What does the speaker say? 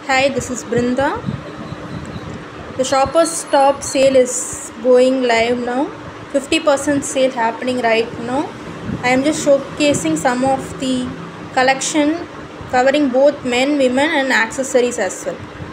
Hi, this is Brinda. The ShoppersStop Sale is going live now. 50% sale happening right now. I am just showcasing some of the collection covering both men, women and accessories as well.